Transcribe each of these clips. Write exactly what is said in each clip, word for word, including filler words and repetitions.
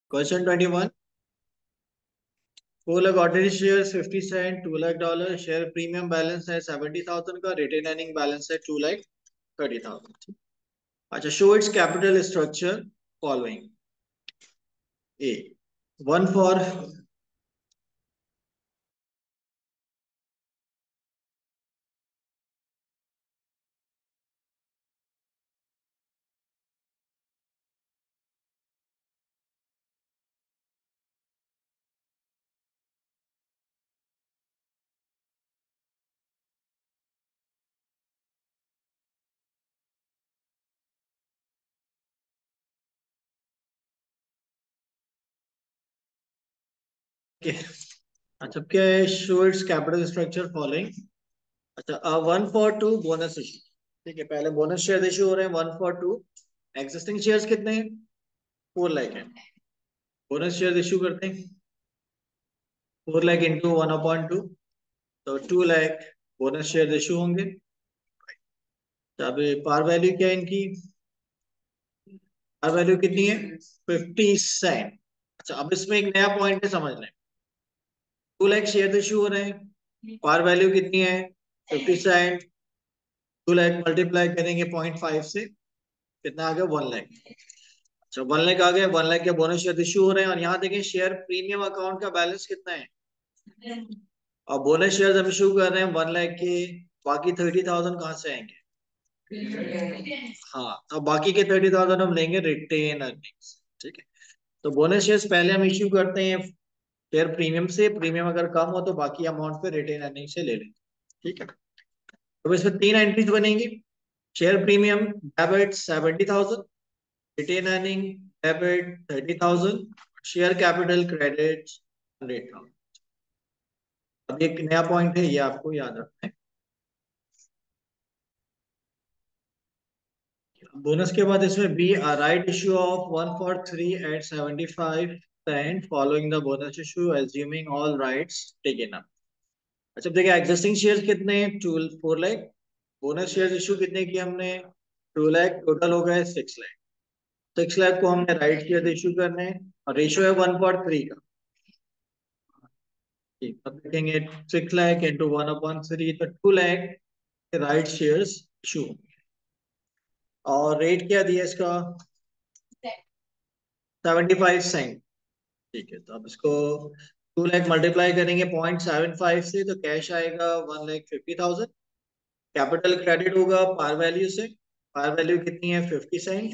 Question twenty one. Four lakh ordinary share fifty cent, two lakh dollar share premium balance है seventy thousand का, retain earning balance है two lakh thirty thousand. अच्छा, show its capital structure following. A, one for के। अच्छा, क्या है? Show its capital structure following. अच्छा, one for two bonus issue. ठीक है, पहले बोनस शेयर इशू हो रहे हैं one for two. Existing shares कितने हैं? फोर लाख है। बोनस शेयर इशू करते हैं four lakh into one upon two, तो two lakh bonus share issue होंगे। तो अभी पार वैल्यू क्या है इनकी? पार वैल्यू कितनी है? Fifty cent. अच्छा, अब इसमें एक नया पॉइंट है, समझ लें। टू लाख शेयर इशू हो रहे हैं, पार वैल्यू कितनी है? Fifty cent. Two lakh multiply करेंगे पॉइंट फाइव से, कितना आ गया? वन लाख। अच्छा, वन लाख आ गया। वन लाख के बोनस शेयर इशू हो रहे हैं, और यहाँ देखें शेयर प्रीमियम अकाउंट का बैलेंस कितना है। और बोनस शेयर हम इशू कर रहे हैं वन लाख के, बाकी थर्टी थाउजेंड कहाँ से आएंगे? हाँ, तो बाकी के थर्टी थाउजेंड हम लेंगे रिटेन अर्निंग्स। ठीक है, तो बोनस शेयर्स पहले हम इश्यू करते हैं शेयर प्रीमियम से, प्रीमियम अगर कम हो तो बाकी अमाउंट पे रिटेन अर्निंग से ले लेंगे। ठीक है, तो इसमें तीन एंट्रीज बनेंगी। Share premium debit seventy thousand, retain earning debit thirty thousand, share capital credit hundred thousand. अब एक नया पॉइंट है, ये आपको याद रखना है। बोनस के बाद इसमें B, right issue of one for three at seventy five cent following the bonus issue assuming all rights taken up. अच्छा, देखिए एग्जिस्टिंग शेयर्स कितने हैं? Two four lakh. Bonus shares issue कितने किए हमने? टू लाख। टोटल हो गए सिक्स लाख। सिक्स लाख को हमने राइट शेयर इशू करने हैं, और रेशियो है वन फॉर थ्री का। ठीक, अब देखेंगे six lakh into one upon three, तो two lakh right shares issue. और रेट क्या दिया इसका? Seventy five cent. ठीक है, तो अब इसको टू लाख मल्टीप्लाई करेंगे पॉइंट सेवन फाइव से, तो कैश आएगा one lakh fifty thousand. Capital credit होगा पार वैल्यू से। पार वैल्यू कितनी है? Fifty cent.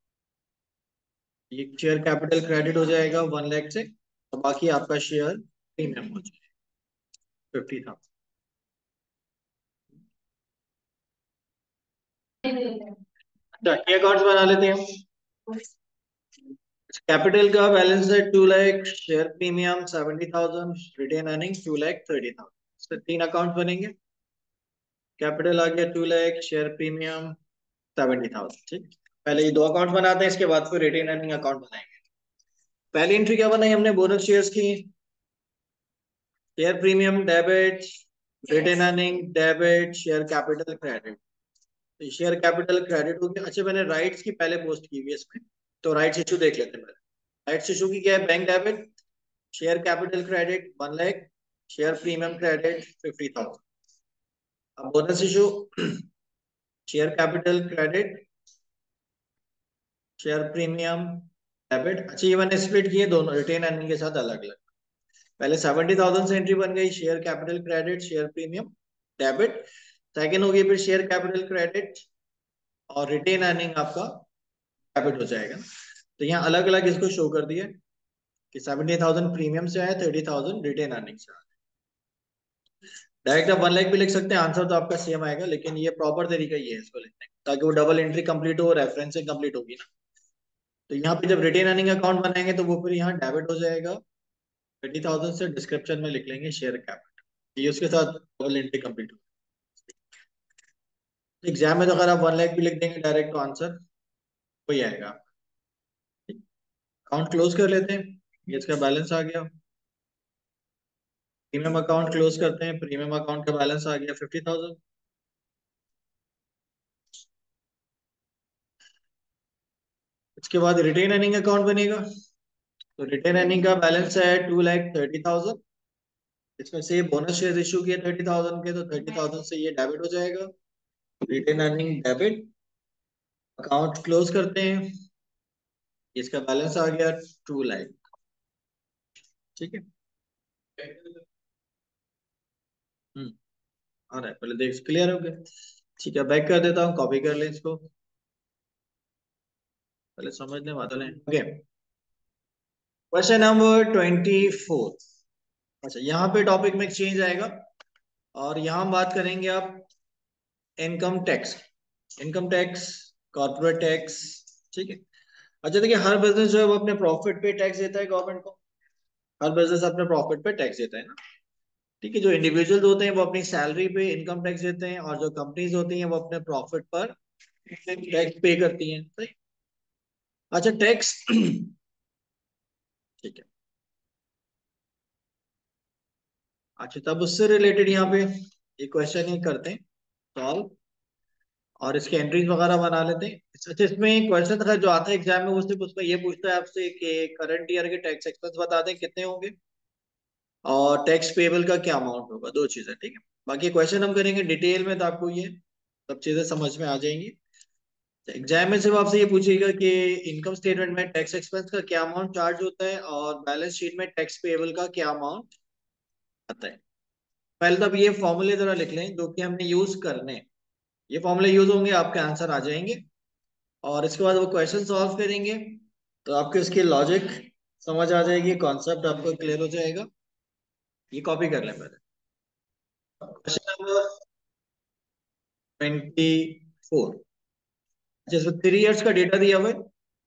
ये शेयर कैपिटल क्रेडिट हो जाएगा वन लाख से, और बाकी आपका शेयर प्रीमियम हो जाएगा फिफ्टी थाउजेंड। अकाउंट्स बना लेते हैं हम। कैपिटल का बैलेंस है two lakh, share premium seventy thousand, retain earning two lakh thirty thousand. तीन अकाउंट बनेंगे। कैपिटल आ गया two lakh, share premium seventy thousand. ठीक, पहले ये दो अकाउंट बनाते हैं, इसके बाद फिर रिटेन अर्निंग अकाउंट बनाएंगे। पहली एंट्री क्या बनाई हमने? बोनस शेयर्स की। Share premium debit, retain earning debit, share capital credit. तो शेयर कैपिटल क्रेडिट हो गया। अच्छा, मैंने राइट्स की पहले पोस्ट की हुई है इसमें, तो राइट्स इशू देख लेते हैं पहले। राइट्स इशू की क्या है? Bank debit, share capital credit one lakh, share premium credit fifty thousand. अब bonus issue, share capital credit, share premium debit. अच्छा, ये मैंने स्प्लिट किए दोनों रिटेन अर्निंग के साथ अलग अलग। पहले सेवेंटी थाउजेंड से एंट्री बन गई share capital credit, share premium debit. Second हो गई फिर शेयर कैपिटल क्रेडिट, और रिटेन अर्निंग आपका डेबिट हो जाएगा। तो यहाँ अलग अलग इसको शो कर दिया कि सेवेंटी थाउजेंड प्रीमियम से आया, थर्टी थाउजेंड रिटेन अर्निंग से आया। डायरेक्ट आप वन लाख भी लिख सकते हैं, आंसर तो आपका सेम आएगा, लेकिन ये प्रॉपर तरीका ये है इसको लिखने का, ताकि वो डबल एंट्री कंप्लीट हो, रेफरेंसिंग कंप्लीट होगी ना। तो यहाँ पे जब रिटेन अर्निंग अकाउंट बनाएंगे तो वो फिर यहाँ डेबिट हो जाएगा थर्टी थाउजेंड से, डिस्क्रिप्शन में लिख लेंगे शेयर कैपिटल, ये उसके साथ डबल एंट्री कंप्लीट हो। तो एग्जाम में तो अगर आप वन लाख भी लिख देंगे डायरेक्ट, तो आंसर वही आएगा। अकाउंट क्लोज कर लेते हैं, ये इसका बैलेंस आ गया। प्रीमियम अकाउंट क्लोज करते हैं, प्रीमियम अकाउंट का बैलेंस आ गया फिफ्टी थाउजेंड। इसके बाद रिटेन अर्निंग अकाउंट बनेगा। तो रिटेन अर्निंग का बैलेंस है टू लैख थर्टी थाउजेंड। इसमें से बोनस शेयर इशू किए थर्टी थाउजेंड के, तो थर्टी थाउजेंड से ये डेबिट हो जाएगा। Retain earning debit, account close करते हैं। इसका बैलेंस आ गया टू लाख। ठीक है। हम्म आ रहा है, पहले देख क्लियर हो गया। ठीक है, बैक कर देता हूँ, कॉपी कर ले इसको, पहले समझने वाले हैं। Okay, question number twenty four. अच्छा, यहाँ पे टॉपिक में चेंज आएगा और यहाँ हम बात करेंगे आप income tax. Income tax, corporate tax. ठीक है। अच्छा देखिए, हर बिजनेस जो है वो अपने प्रॉफिट पे टैक्स देता है गवर्नमेंट को। हर बिजनेस अपने प्रॉफिट पे टैक्स देता है ना। ठीक है, जो इंडिविजुअल्स होते हैं वो अपनी सैलरी पे इनकम टैक्स देते हैं, और जो कंपनीज होती हैं वो अपने प्रॉफिट पर टैक्स पे करती हैं। सही। अच्छा, टैक्स ठीक है। अच्छा, तब उससे रिलेटेड यहाँ पे एक क्वेश्चन ही करते हैं सॉल्व, और इसके एंट्रीज वगैरह बना लेते हैं। अच्छा, इसमें क्वेश्चन था जो आता है एग्जाम में, वो सिर्फ उसमें ये पूछता है आपसे कि करंट ईयर के टैक्स एक्सपेंस बता दें कितने होंगे, और टैक्स पेबल का क्या अमाउंट होगा, दो चीजें। ठीक है, बाकी क्वेश्चन हम करेंगे डिटेल में, तो आपको ये सब चीजें समझ में आ जाएंगी। एग्जाम में सिर्फ आपसे ये पूछेगा कि इनकम स्टेटमेंट में टैक्स एक्सपेंस का क्या अमाउंट चार्ज होता है, और बैलेंस शीट में टैक्स पेबल का क्या अमाउंट आता है। पहले तो अब ये फॉर्मूले जरा लिख लें जो कि हमने यूज करने हैं। ये फॉर्मूले यूज होंगे, आपके आंसर आ जाएंगे, और इसके बाद वो क्वेश्चन सॉल्व करेंगे, तो आपके उसकी लॉजिक समझ आ जाएगी, कॉन्सेप्ट आपको क्लियर हो जाएगा। ये कॉपी कर लें पहले। Question number twenty four. जिसमें थ्री इयर्स का डेटा दिया हुआ है,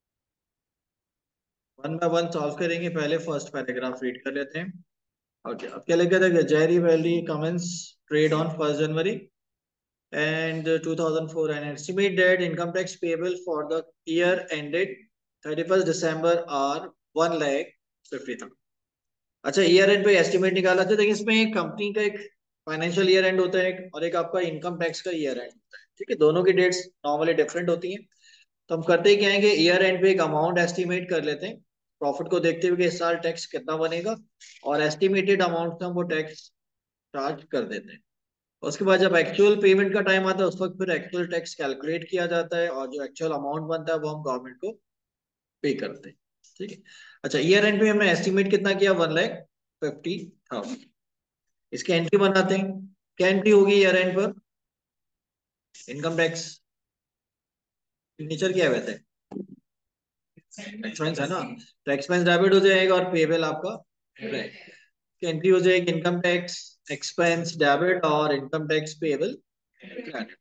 वन बाय वन सॉल्व करेंगे। पहले फर्स्ट पैराग्राफ रीड कर लेते हैं। ओके, अब क्या लिखा था, Jerry Valley commence trade on first January and uh, two thousand four, and estimate that income tax payable for the year ended thirty-first December are one lakh fifty thousand। अच्छा, year end पे estimate निकाला था। देखिए, इसमें company का एक financial year end होता है, और एक आपका इनकम टैक्स का ईयर एंड होता है। ठीक है, दोनों की डेट्स नॉर्मली डिफरेंट होती हैं। तो हम करते क्या है कि ईयर एंड पे एक अमाउंट एस्टिमेट कर लेते हैं, प्रॉफिट को देखते हुए कि इस साल टैक्स कितना बनेगा, और एस्टिमेटेड अमाउंट से हम वो टैक्स चार्ज कर देते हैं। उसके बाद जब एक्चुअल पेमेंट का टाइम आता है, उस वक्त फिर एक्चुअल टैक्स कैलकुलेट किया जाता है, और जो एक्चुअल अमाउंट बनता है वो हम गवर्नमेंट को पे करते हैं। ठीक है। अच्छा, ईयर एंड पे हमने एस्टिमेट कितना किया, वन लैख फिफ्टी थाउजेंड। इसकी एंट्री बनाते हैं। क्या एंट्री होगी ईयर एंड पर, इनकम टैक्स नेचर क्या है वैसे, एक्सपेंस है ना, तो एक्सपेंस डेबिट हो जाएगा और पेबल आपका क्रेडिट। एंट्री हो जाएगी इनकम टैक्स एक्सपेंस डेबिट और इनकम टैक्स पेबल क्रेडिट।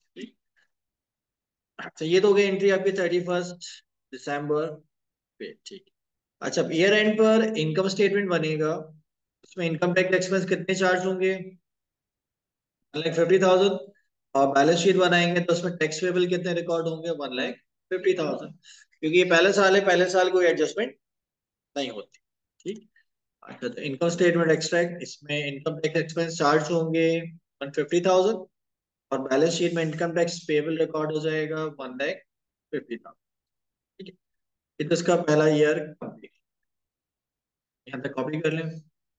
अच्छा, ये तो हो गई एंट्री आपकी थर्टी फर्स्ट दिसंबर, पे। ठीक। अच्छा, ईयर एंड पर इनकम स्टेटमेंट बनेगा, उसमें इनकम टैक्स एक्सपेंस कितने चार्ज होंगे, वन लाख फिफ्टी थाउजेंड। और बैलेंस शीट बनाएंगे तो उसमें टैक्स पेबल कितने रिकॉर्ड होंगे, वन लाख फिफ्टी थाउजेंड। क्योंकि ये पहले साल है, पहले साल कोई एडजस्टमेंट नहीं होती। ठीक। अच्छा, तो इनकम स्टेटमेंट एक्सट्रैक्ट, इसमें इनकम टैक्स एक्सपेंस चार्ज होंगे वन फिफ्टी थाउजेंड, और बैलेंस शीट में इनकम टैक्स पेबल रिकॉर्ड हो जाएगा वन लाख फिफ्टी थाउजेंड। ठीक है, ये तो इसका पहला ईयर कंप्लीट। यहाँ तक कॉपी कर लें।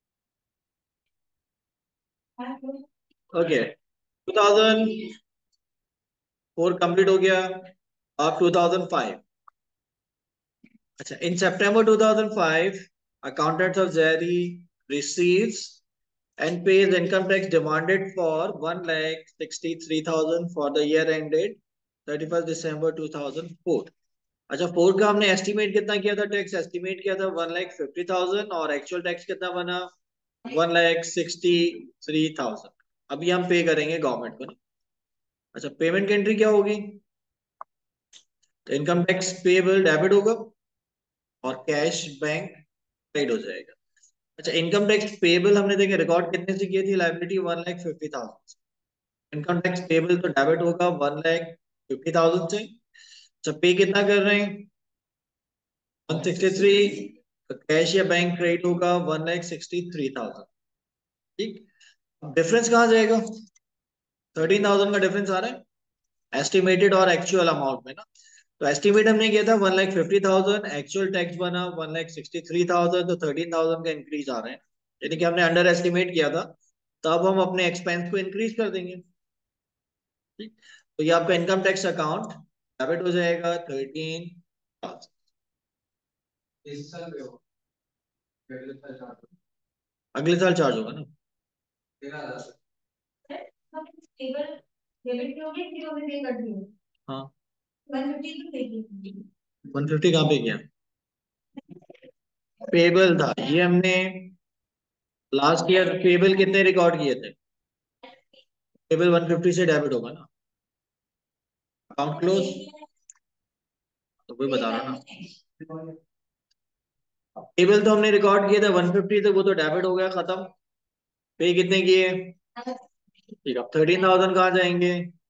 Okay, two thousand four complete हो गया। अब टू थाउजेंड फाइव। अच्छा, in September two thousand five accountants of Zari receives and pays income tax demanded for one lakh sixty-three thousand for the year ended thirty-first December two thousand four। अच्छा, four का हमने estimate कितना किया था, tax estimate किया था one lakh fifty thousand, और actual tax कितना बना, one lakh sixty three thousand. अभी हम पे करेंगे गवर्नमेंट को ना। अच्छा, पेमेंट की एंट्री क्या होगी, तो इनकम टैक्स पेबल डेबिट होगा, और कैश बैंक क्रेडिट हो जाएगा। अच्छा, इनकम टैक्स पेबल हमने देखे रिकॉर्ड कितने से किए थी, liability one lakh fifty thousand. Income tax payable तो डेबिट होगा वन लाख फिफ्टी थाउजेंड से। अच्छा, पे कितना कर रहे हैं, वन सिक्सटी थ्री। तो कैश या बैंक क्रेडिट होगा one lakh sixty three thousand. ठीक। डिफरेंस कहाँ जाएगा, थर्टीन थाउजेंड का डिफरेंस आ रहा है एस्टिमेटेड और एक्चुअल अमाउंट में ना। तो एस्टिमेट हमने किया था one lakh fifty thousand, actual tax बना one lakh sixty three thousand, तो थर्टीन थाउजेंड का इंक्रीज आ रहा है, यानी कि हमने अंडर एस्टिमेट किया था, तब हम अपने एक्सपेंस को इंक्रीज कर देंगे। ठीक, तो ये आपका इनकम टैक्स अकाउंट डेबिट हो जाएगा थर्टीन थाउजेंड। अगले साल चार्ज होगा ना। हाँ, वन फिफ्टी कहाँ पे किया? पेबल था ये, हमने लास्ट ईयर पेबल कितने रिकॉर्ड किए थे? पेबल वन फिफ्टी से डेबिट होगा ना, अकाउंट क्लोज। तो कोई बता रहा ना, पेबल तो हमने रिकॉर्ड किए थे वन फिफ्टी, तो वो तो डेबिट हो गया, खत्म। पे कितने किए? ठीक है, थर्टीन थाउजेंड कहाँ जाएंगे?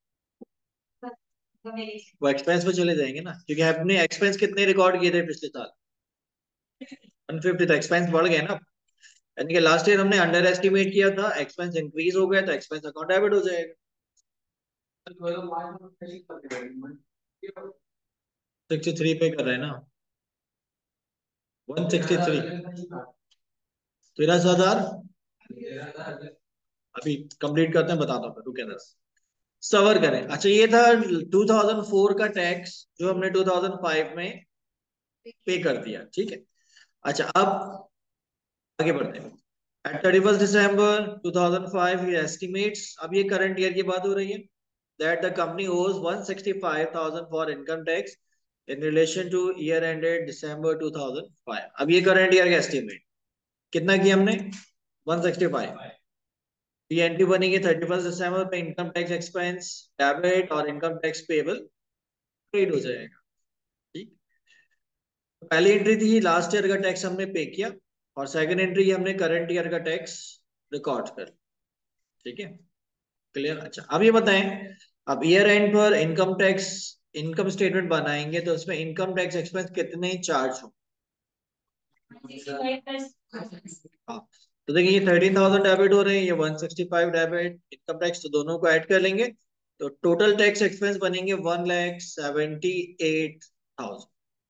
वो एक्सपेंस पे चले जाएंगे ना, क्योंकि हमने एक्सपेंस कितने रिकॉर्ड किए थे पिछले साल? वन फिफ्टी, तो एक्सपेंस बढ़ गए ना, यानी कि लास्ट ईयर हमने अंडर एस्टिमेट किया था, एक्सपेंस इंक्रीज हो गया, तो एक्सपेंस अकाउंट डेबिट हो जाएगा। सिक्सटी थ्री पे कर रहे हैं ना, वन सिक्सटी थ्री, तेरह हजार। अभी कंप्लीट करते हैं, बताता हूँ, रुके दस सवर करें। अच्छा, ये था टू थाउजेंड फोर का टैक्स जो हमने टू थाउजेंड फाइव में पे कर दिया, ठीक है। अच्छा, अब आगे बढ़ते हैं। At thirty first December two thousand five ये एस्टिमेट्स, अब ये करंट ईयर की बात हो रही है, that the company owes one sixty five thousand for income tax in relation to year ended December two thousand five. अब ये करंट ईयर का एस्टिमेट कितना किया हमने? One sixty five. ये एंट्री बनेगी थर्टी फर्स्ट दिसंबर पे, इनकम टैक्स एक्सपेंस डेबिट और इनकम टैक्स पेबल क्रेडिट हो जाएगा। ठीक, तो पहली एंट्री थी लास्ट ईयर का टैक्स हमने पे किया, और सेकंड एंट्री हमने करंट ईयर का टैक्स रिकॉर्ड कर। ठीक है, क्लियर। अच्छा, अब ये बताएं, अब ईयर एंड पर इनकम टैक्स इनकम स्टेटमेंट बनाएंगे, तो उसमें इनकम टैक्स एक्सपेंस कितने चार्ज हो? हाँ, तो देखिए ये थर्टीन थाउजेंड डेबिट हो रहे हैं, ये one sixty five debit, income tax, तो दोनों को ऐड कर लेंगे, तो टोटल टैक्स एक्सपेंस बनेंगे one lakh seventy eight thousand.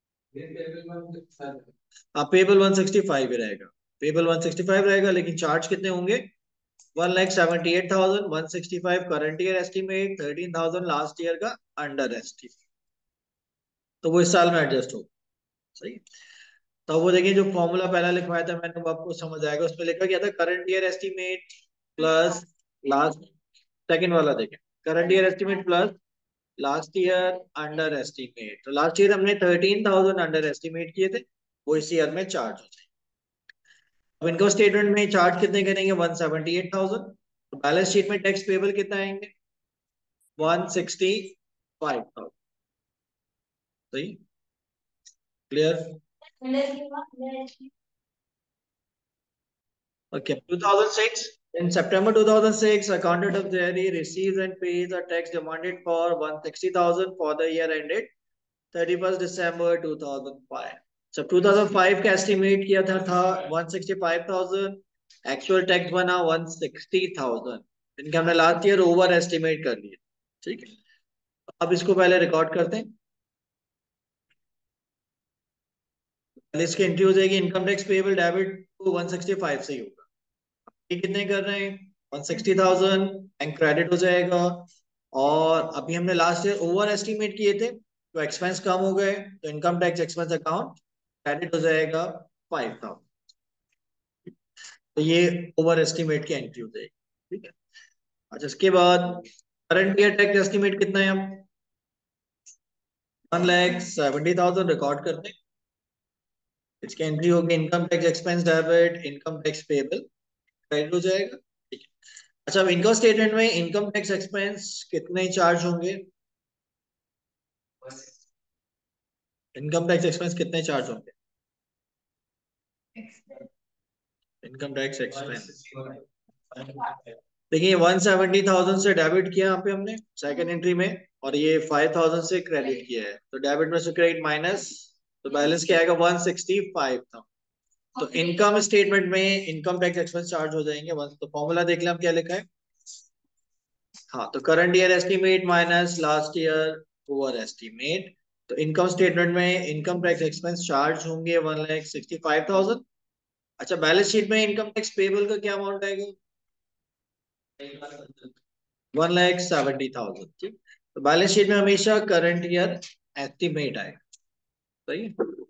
हाँ, पेबल वन सिक्सटी फाइव ही रहेगा, पेबल वन सिक्सटी फाइव रहेगा, लेकिन चार्ज कितने होंगे? One lakh seventy eight thousand, one sixty five current year estimate, thirteen thousand last year का अंडर एस्टिमेट, तो वो इस साल में एडजस्ट होगा। सही, तो वो देखिए जो फॉर्मूला पहला लिखवाया था मैंने, वो आपको समझ आएगा, उसमें लिखा गया था current year estimate plus last, second वाला देखें, current year estimate plus last year under estimate. तो लास्ट ईयर हमने थर्टीन थाउजेंड अंडर एस्टिमेट किए थे, वो इस ईयर में चार्ज हो जाए। अब इनकम स्टेटमेंट में चार्ज कितने करेंगे? One seventy eight thousand. तो बैलेंस शीट में टैक्स पेबल कितना आएंगे? One sixty five thousand. सही, clear. Okay, two thousand six. In September two thousand six, accountant of Delhi receives and pays a tax demanded for one hundred sixty thousand for the year ended thirty-first December two thousand five. So two thousand five का estimate किया था था one hundred sixty-five thousand, actual tax बना one hundred sixty thousand, इनके हमने last year over estimate कर लिया। ठीक है, अब इसको पहले रिकॉर्ड करते हैं, पहले इसकी एंट्री हो जाएगी, इनकम टैक्स पेबल डेबिट को वन सिक्सटी फाइव से ही होगा। ये कितने कर रहे हैं? One sixty thousand, bank credit हो जाएगा, और अभी हमने लास्ट ईयर ओवर एस्टिमेट किए थे, तो एक्सपेंस कम हो गए, तो income tax expense account credit हो जाएगा फाइव थाउजेंड। तो ये ओवर एस्टिमेट की एंट्री हो जाएगी। ठीक है, अच्छा, इसके बाद करंट ईयर टैक्स एस्टिमेट कितना है? हम one lakh seventy thousand record करते हैं, इसकी एंट्री होगी income tax expense debit, income tax payable credit हो जाएगा। ठीक है, अच्छा, अब इनकम स्टेटमेंट में इनकम टैक्स एक्सपेंस कितने चार्ज होंगे? इनकम टैक्स एक्सपेंस कितने चार्ज होंगे? इनकम टैक्स एक्सपेंस देखिए वन सेवेंटी थाउजेंड से डेबिट किया यहाँ पे हमने सेकंड एंट्री में, और ये फाइव थाउजेंड से क्रेडिट किया है, तो डेबिट में से क्रेडिट माइनस, तो बैलेंस क्या आएगा? वन सिक्सटी फाइव था। तो इनकम स्टेटमेंट में इनकम टैक्स एक्सपेंस चार्ज हो जाएंगे वन, तो फॉर्मूला देख लें हम क्या लिखा है। हाँ, तो current year estimate minus last year over estimate, तो इनकम स्टेटमेंट में इनकम टैक्स एक्सपेंस चार्ज होंगे one lakh sixty five thousand. अच्छा, बैलेंस शीट में इनकम टैक्स पेबल का क्या अमाउंट आएगा? One lakh seventy thousand. ठीक, तो बैलेंस शीट में हमेशा करंट ईयर एस्टिमेट आएगा। सही है।